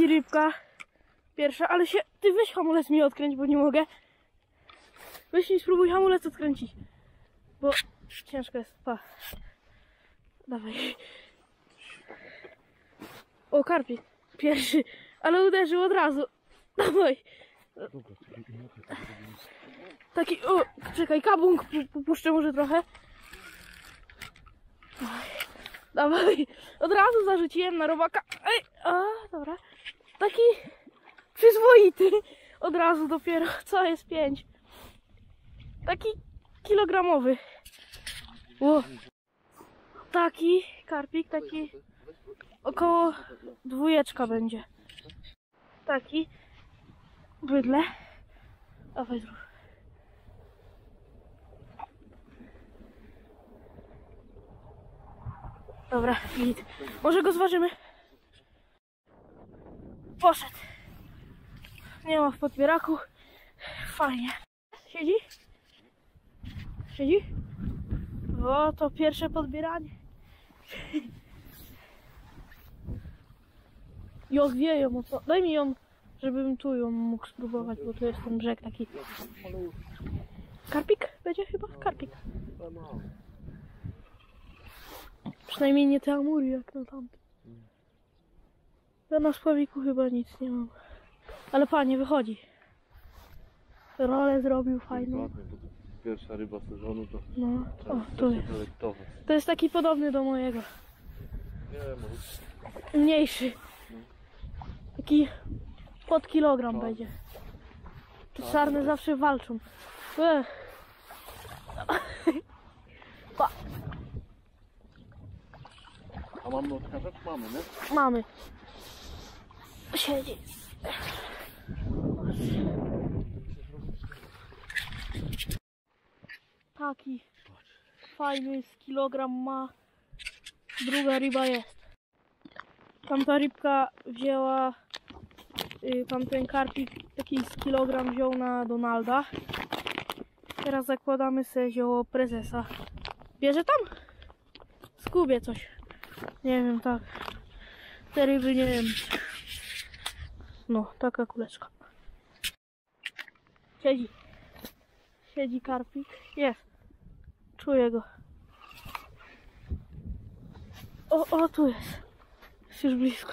Leci rybka. Pierwsza, ale się... Ty weź hamulec mi odkręć, bo nie mogę. Weź mi spróbuj hamulec odkręcić. Bo ciężko jest. Pa. Dawaj. O, karpik. Pierwszy. Ale uderzył od razu. Dawaj. Taki... O, czekaj, kabung puszczę może trochę. Dawaj. Od razu zarzuciłem na robaka. Ej, a, dobra. Taki przyzwoity. Od razu dopiero. Co jest 5? Taki kilogramowy. O. Taki karpik, taki około 2 będzie. Taki bydle. Dawaj zrób. Dobra, git. Może go zważymy? Poszedł. Nie ma w podbieraku. Fajnie. Siedzi? Siedzi? O, to pierwsze podbieranie. I odwieją mocno. Daj mi ją, żebym tu ją mógł spróbować, bo tu jest ten brzeg taki. Karpik? Będzie chyba? Karpik. Przynajmniej nie te amury jak na tamtym. Ja na spławiku chyba nic nie mam. Ale panie, wychodzi. Rolę zrobił fajną. Pierwsza ryba sezonu to... No, o, tu jest. To jest taki podobny do mojego. Nie, Mniejszy. Taki pod kilogram będzie. Te czarne zawsze walczą. Pa. a mamy odkażać? Mamy, nie? Mamy. Siedzi. Taki fajny z kilogram ma. Druga ryba jest. Tamta rybka wzięła, tamten karpik taki z kilogram wziął na Donalda. Teraz zakładamy sobie zioło prezesa. Bierze tam? Skubie coś. Nie wiem, tak. Te ryby nie wiem. No, taka kuleczka. Siedzi. Siedzi karpik. Jest. Czuję go. O, tu jest. Jest już blisko.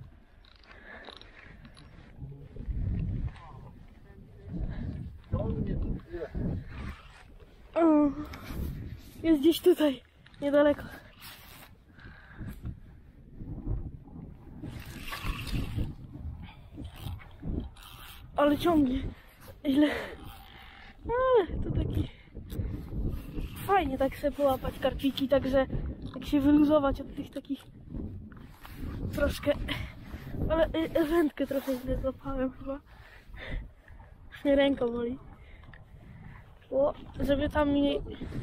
O, jest gdzieś tutaj. Niedaleko. Ale ciągnie. Źle. Ale to taki... Fajnie tak sobie połapać karpiki, także tak się wyluzować od tych takich... Troszkę... Ale wędkę trochę źle złapałem chyba. Już mnie ręka boli. O, żeby tam mi...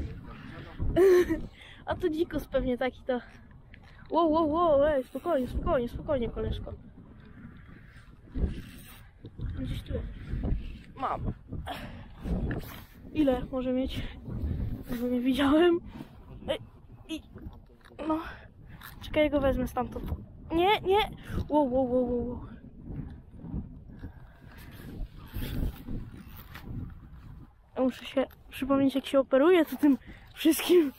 A to dzikus pewnie taki to... Wow, ej, spokojnie, koleżko. Gdzieś tu jest. Mam. Ile może mieć? Bo nie widziałem. I... No. Czekaj, ja go wezmę stamtąd. Nie! Wow. Ja muszę się przypomnieć, jak się operuje, to tym wszystkim.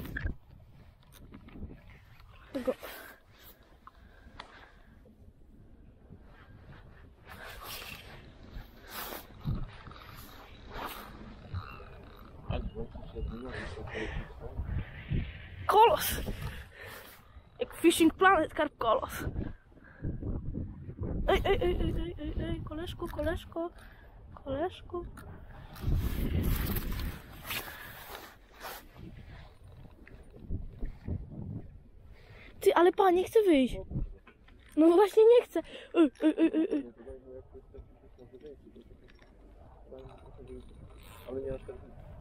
Tego. Kolos! Jak Fishing Planet Carp Kolos. Ej, koleżko. Ty, ale pan nie chce wyjść. No właśnie nie chce. Ej. Ale nie aż tak...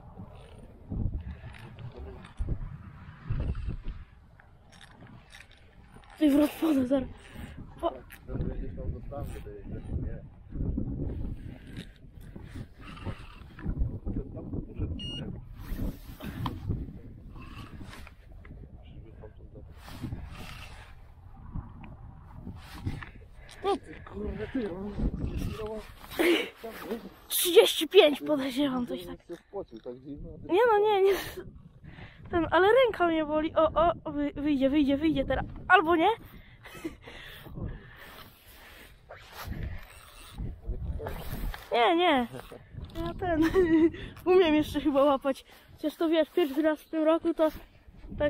Wywrot woda, zaraz. No, Kurde, ty, 35 podejrzewam coś tak. Nie no, nie. Ten, ale ręka mnie boli. Wyjdzie teraz. Albo nie. Nie. Ja umiem jeszcze chyba łapać. Chociaż to wiesz, pierwszy raz w tym roku to tak.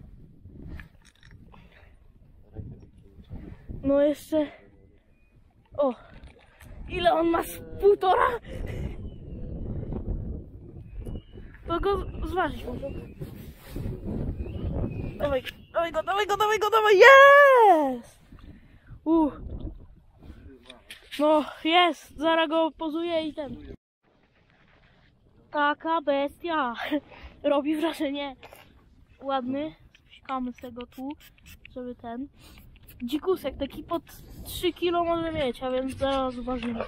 No jeszcze. O! Ile on ma? Z 1,5? To go zważyć może. Dawaj go! Jest! No, jest! Zaraz go pozuję i ten. Taka bestia. Robi wrażenie. Ładny. Spsikamy z tego tu, żeby ten. Dzikusek taki pod 3 kg może mieć, a więc zaraz zobaczymy.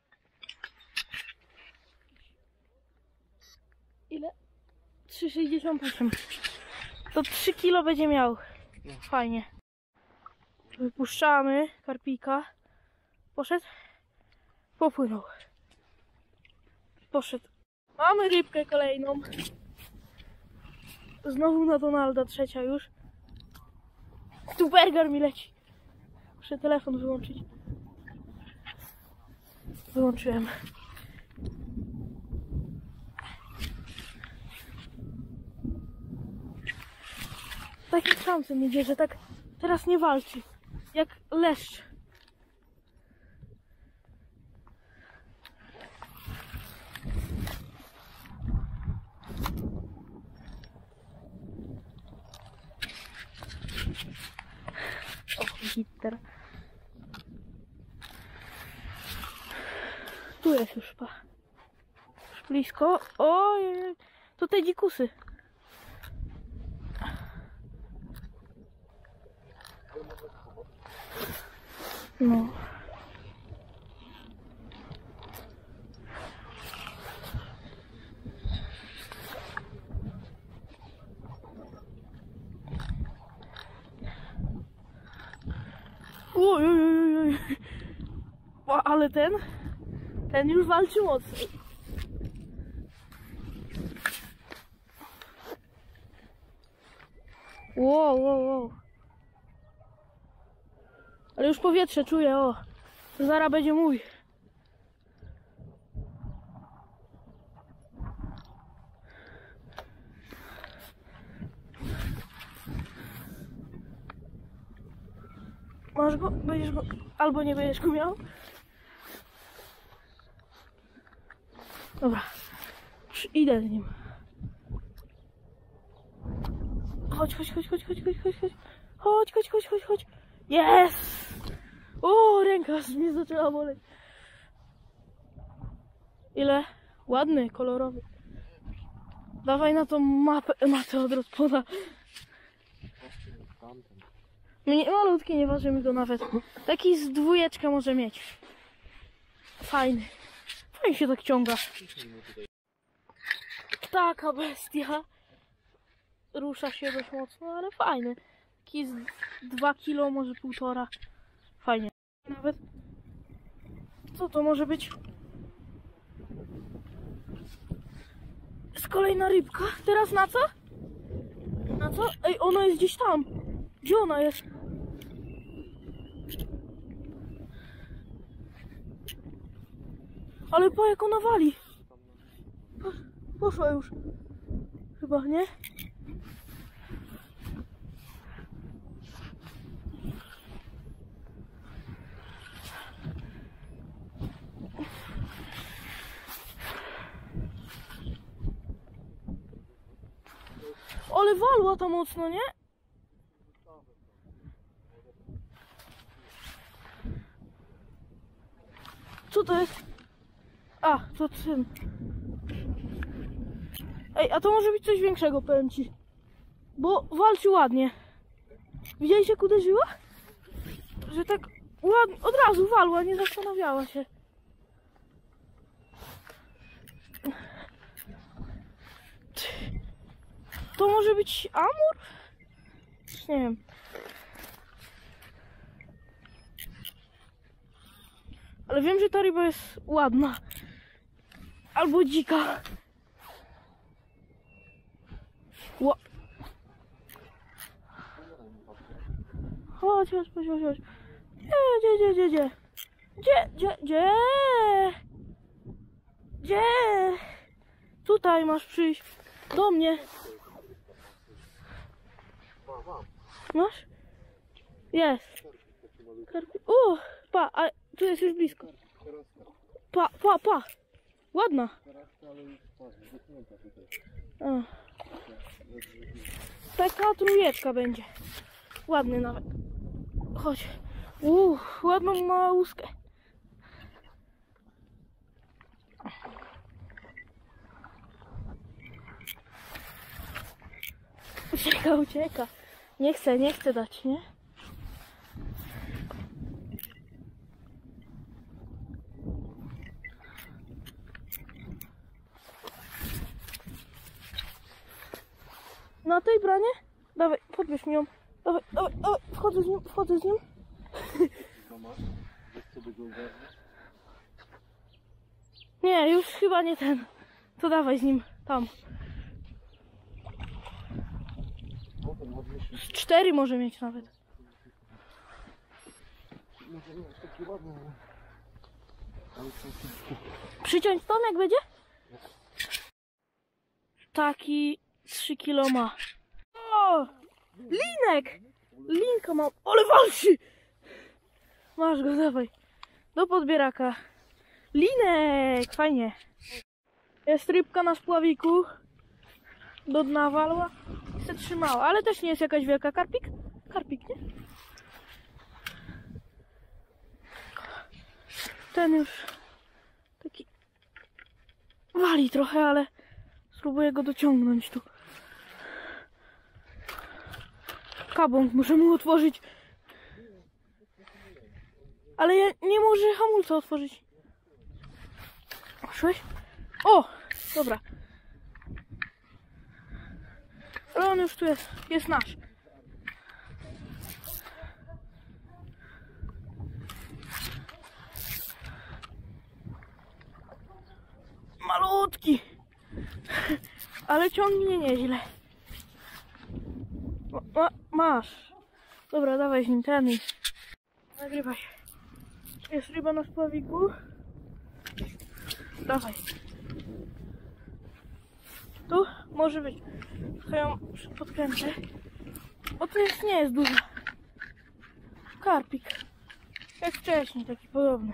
Ile? 3,68. To 3 kg będzie miał. Fajnie. Wypuszczamy karpika. Poszedł. Popłynął. Poszedł. Mamy rybkę kolejną. Znowu na Donalda, trzecia już. Tu burger mi leci. Muszę telefon wyłączyć. Wyłączyłem. Taki samcem idzie, że tak teraz nie walczy. Jak leszcz. Gitter. Tu jest już pa. Już blisko. Oj, to te dzikusy. No. Oj. Ale ten już walczy mocniej. Wow. Ale już powietrze czuję, o. Zaraz będzie mój. Masz go? Będziesz go... Albo nie będziesz go miał? Dobra. Idę z nim. Chodź. Chodź. Jest! O, ręka mnie zaczęła boleć. Ile? Ładny, kolorowy. Dawaj na tą matę od rozpoda. Malutki, nie ważymy go nawet. Taki z 2 może mieć. Fajny. Fajnie się tak ciąga. Taka bestia. Rusza się dość mocno, ale fajny. Taki z 2 kg, może 1,5. Fajnie. Nawet. Co to może być? Jest kolejna rybka. Teraz na co? Na co? Ej, ona jest gdzieś tam. Gdzie ona jest? Ale pa, jak ona wali. Poszła już. Chyba, nie? Ale walła to mocno, nie? Co to jest? A, to tym. Ej, a to może być coś większego, powiem ci. Bo walczy ładnie. Widziałeś, jak uderzyła? Że tak ładnie, od razu walła, nie zastanawiała się. To może być amur? Nie wiem. Ale wiem, że ta ryba jest ładna. Albo dzika. Chodź. Gdzie? Tutaj masz przyjść. Do mnie. Masz? Jest. Pa, a tu jest już blisko. Pa. Ładna. A. Taka trójeczka będzie. Ładny nawet. Chodź. Ładną ma łuskę. Ucieka. Nie chce dać, nie? Na tej branie? Dawaj, podbierz mi ją. Dawaj, wchodzę z nim. Nie, już chyba nie ten. To dawaj z nim, tam. 4 może mieć nawet. Przyciąć tą, jak będzie? Taki 3 kilo ma. O! Linek! Linka mam. Ale walczy! Masz go, dawaj. Do podbieraka. Linek! Fajnie. Jest rybka na spławiku. Do dna walła. I się trzymała. Ale też nie jest jakaś wielka. Karpik? Karpik, nie? Ten już taki wali trochę, ale spróbuję go dociągnąć tu. Kabąk muszę mu otworzyć. Ale ja nie może hamulca otworzyć. Szłeś? O! Dobra. Ale on już tu jest. Jest nasz. Malutki. Ale ciągnie nieźle. Masz. Dobra, dawaj z nim ten i nagrywaj. Jest ryba na spławiku. Dawaj. Tu może być. Trochę ją podkręcę. Bo to nie jest duża. Karpik. Jak wcześniej, taki podobny.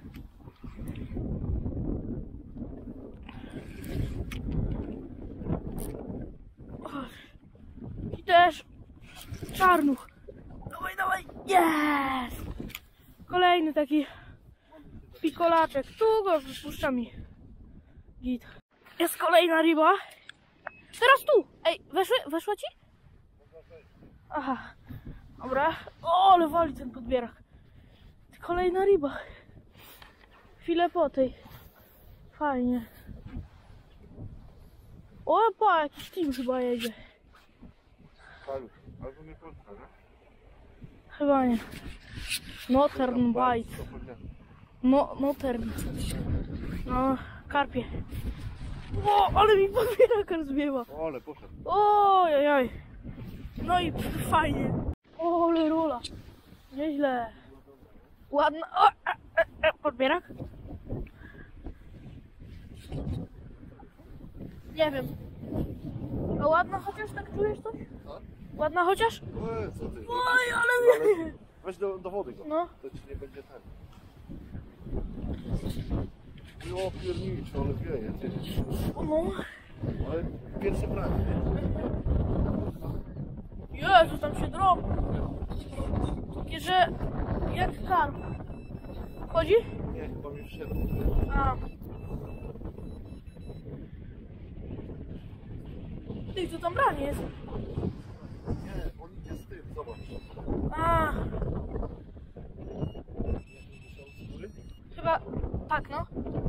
I też czarnuch. Dawaj. Jest! Kolejny taki pikolaczek. Tu go wypuszczam i git. Jest kolejna ryba. Teraz tu! Ej, weszła ci? Aha. Dobra. O, ale wali ten podbierak. Kolejna ryba. Chwilę po tej. Fajnie. O, pa, jakiś team chyba jedzie. Albo nie Polska, nie? Chyba nie. Northern Bite. Northern. No, karpie. O, ale mi podbieraka rozbiła. O, ale poszedł. Ojojoj. No i fajnie. O, ale rola. Nieźle. Ładna. O, podbierak? Nie wiem. A ładna chociaż, tak czujesz coś? Co? Ładna chociaż? Co ty? Oj, ale... Weź do wody go. No. To ci nie będzie ten. O pierniczo, ale wieje, ty. No. Ale pierwsze branie. Jezu, tam się drą. Takie, że jak karp. Chodzi? Nie, chyba mi wszedł. A. Ty, co tam branie jest? Nie, on idzie z tym, zobacz. A. Chyba tak, no.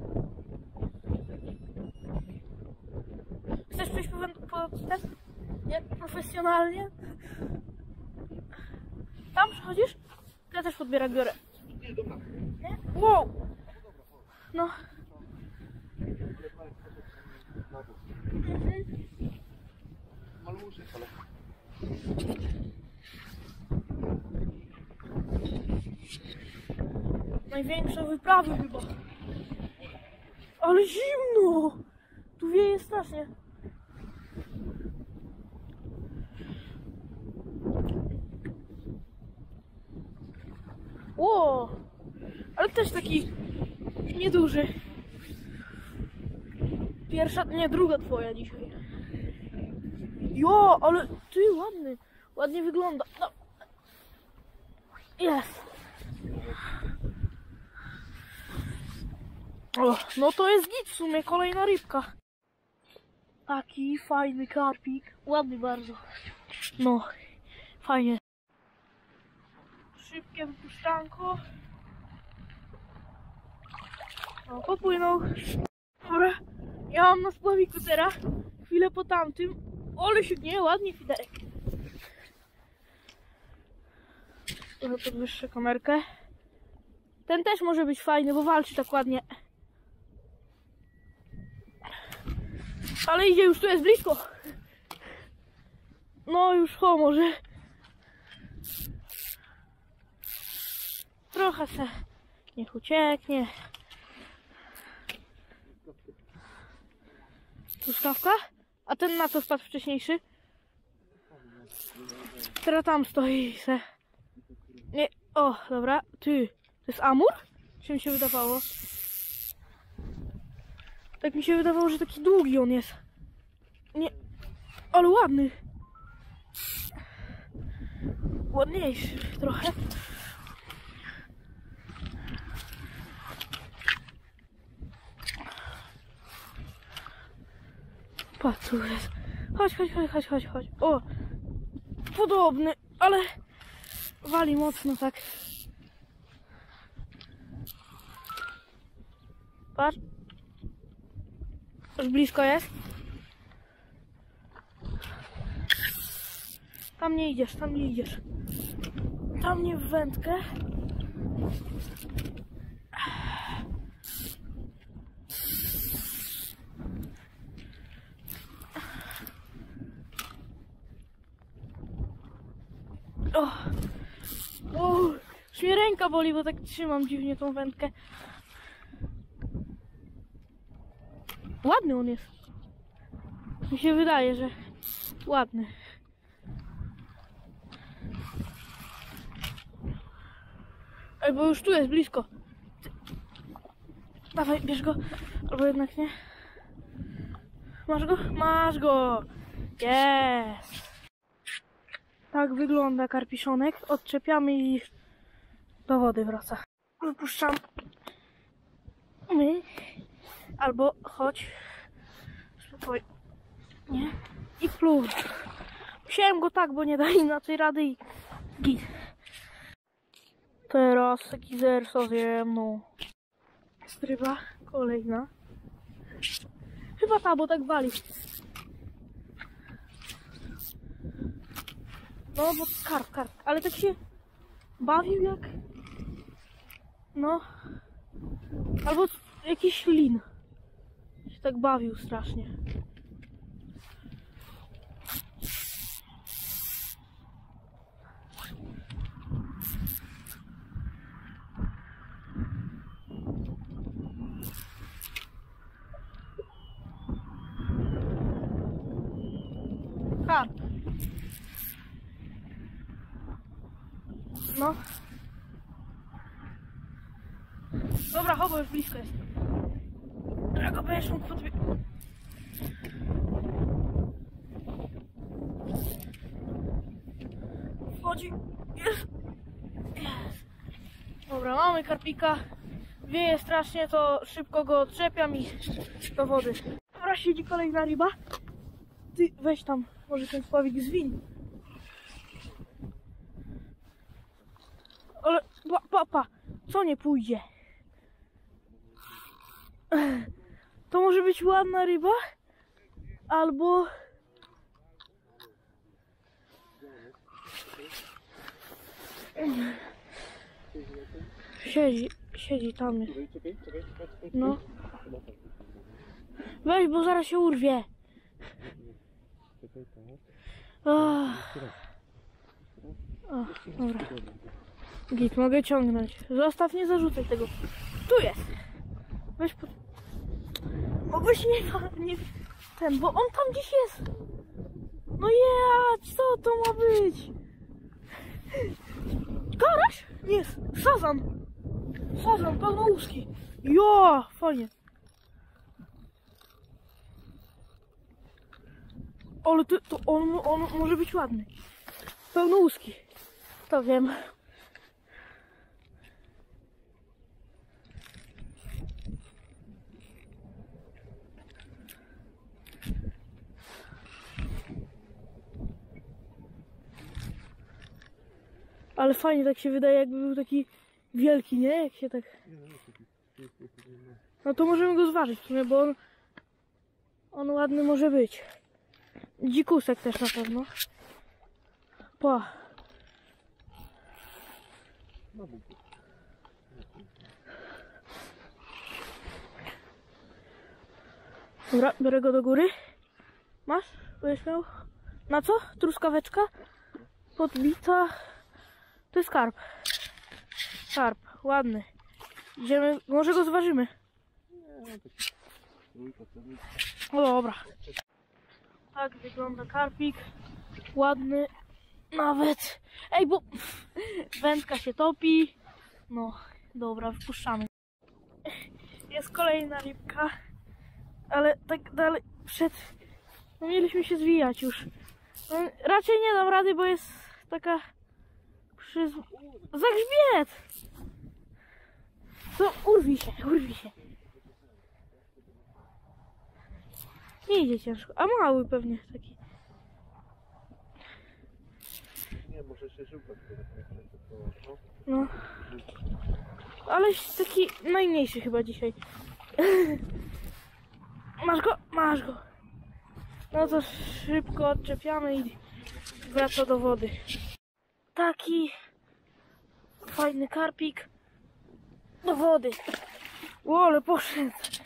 Chcesz przejść po ten? Jak profesjonalnie? Tam przechodzisz? Ja też podbierak biorę. Nie, dobra. Nie? Wow! No. Maluszek, ale... Największa wyprawa chyba. Ale zimno! Tu wieje strasznie. Ło! Ale też taki nieduży. Pierwsza, nie, druga twoja dzisiaj. Jo, ale ty ładny. Ładnie wygląda. No. Jest. O, no to jest git w sumie, kolejna rybka. Taki fajny karpik. Ładny bardzo. No, fajnie. Szybkie wypuszczanko. O, popłynął. Dobra, ja mam na spławiku teraz. Chwilę po tamtym. Ale się nie, ładnie fiderek. Trochę podwyższę kamerkę. Ten też może być fajny, bo walczy tak ładnie. Ale idzie, już tu jest blisko. No już może. Trochę se niech ucieknie. Truskawka? A ten na co spadł wcześniejszy? Teraz tam stoi se. Nie, o, dobra. Ty, to jest amur? Czy mi się wydawało? Tak mi się wydawało, że taki długi on jest. Nie, ale ładny. Ładniejszy trochę. Patrz, tu jest. Chodź. O, podobny, ale wali mocno tak. Patrz. Już blisko jest. Tam nie idziesz. Tam nie w wędkę. O, już mnie ręka boli, bo tak trzymam dziwnie tą wędkę. Ładny on jest. Mi się wydaje, że ładny. Ej, bo już tu jest blisko. Dawaj, bierz go. Albo jednak nie. Masz go? Masz go! Jest! Tak wygląda karpiszonek. Odczepiamy i do wody wraca. Wypuszczam. My. Albo chodź. Spokojnie. Nie. I pluł. Musiałem go tak, bo nie da inaczej rady i git. Teraz taki zerso ze mną. Stryba kolejna. Chyba ta, bo tak wali. No bo karp. Ale tak się bawił jak... No. Albo jakiś lin. Się tak bawił strasznie. Karp. No. Dobra, chowo, już blisko jest. Ja go będziesz mógł podbić. Wchodzi. Jest. Dobra, mamy karpika. Wieje strasznie, to szybko go odczepiam i do wody. Dobra, siedzi kolejna ryba. Ty weź tam, może ten spławik zwiń. Ale pa, co nie pójdzie? To może być ładna ryba? Albo... Siedzi. siedzi tam. Jest. Czekaj. No. Weź, bo zaraz się urwie. O, dobra. Git, mogę ciągnąć. Zostaw, nie zarzucaj tego. Tu jest. Weź pod... Mogłeś nie... Ten, bo on tam gdzieś jest. No jadź, co to ma być? Karaś? Jest. Sazan. Sazan, pełnołuski. Jo, fajnie. Ale to on może być ładny. Pełnołuski. To wiem. Ale fajnie tak się wydaje, jakby był taki wielki, nie? Jak się tak... No to możemy go zważyć w sumie, bo on ładny może być. Dzikusek też na pewno. Pa. Dobra, biorę go do góry. Masz? Będziesz miał? Na co? Truskaweczka? Podbita. To jest karp. Karp, ładny. Idziemy, może go zważymy. No dobra. Tak wygląda karpik. Ładny. Nawet. Ej, bo wędka się topi. No, dobra, wpuszczamy. Jest kolejna rybka. Ale tak dalej no mieliśmy się zwijać już. No, raczej nie dam rady, bo jest taka za grzbiet. To urwij się. Nie idzie ciężko, a mały pewnie taki. Nie, może się żyłka No. Ale taki najmniejszy chyba dzisiaj. Masz go. No to szybko odczepiamy i wraca do wody. Taki fajny karpik do wody. O, ale poszedł.